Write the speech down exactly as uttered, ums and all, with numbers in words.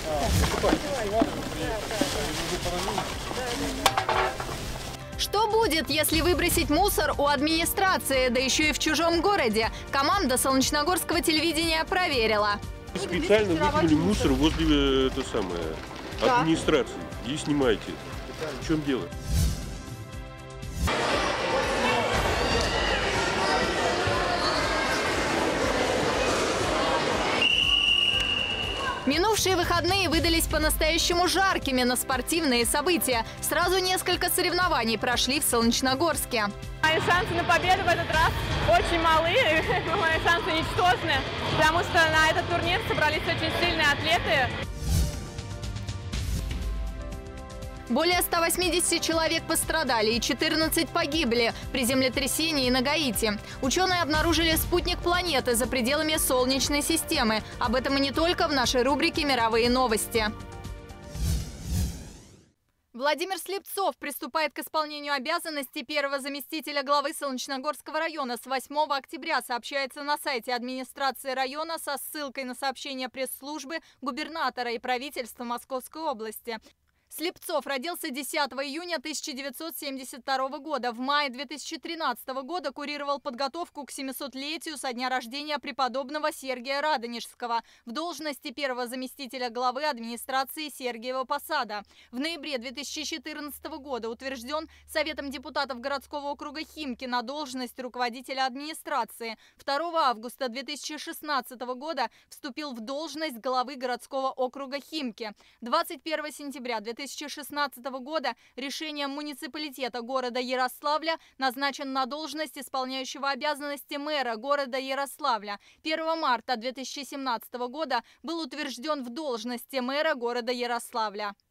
Что будет, если выбросить мусор у администрации, да еще и в чужом городе? Команда Солнечногорского телевидения проверила. Специально выкинули мусор возле это самое, администрации. И снимайте. В чем дело? Минувшие выходные выдались по-настоящему жаркими на спортивные события. Сразу несколько соревнований прошли в Солнечногорске. Мои шансы на победу в этот раз очень малы, мои шансы ничтожны, потому что на этот турнир собрались очень сильные атлеты. Более ста восьмидесяти человек пострадали и четырнадцать погибли при землетрясении на Гаити. Ученые обнаружили спутник планеты за пределами Солнечной системы. Об этом и не только в нашей рубрике «Мировые новости». Владимир Слепцов приступает к исполнению обязанностей первого заместителя главы Солнечногорского района с восьмого октября, сообщается на сайте администрации района со ссылкой на сообщение пресс-службы губернатора и правительства Московской области. Слепцов родился десятого июня тысяча девятьсот семьдесят второго года. В мае две тысячи тринадцатого года курировал подготовку к семисотлетию со дня рождения преподобного Сергия Радонежского в должности первого заместителя главы администрации Сергиева Посада. В ноябре две тысячи четырнадцатого года утвержден Советом депутатов городского округа Химки на должность руководителя администрации. второго августа две тысячи шестнадцатого года вступил в должность главы городского округа Химки. двадцать первого сентября две тысячи шестнадцатого года решением муниципалитета города Ярославля назначен на должность исполняющего обязанности мэра города Ярославля. первого марта две тысячи семнадцатого года был утвержден в должности мэра города Ярославля.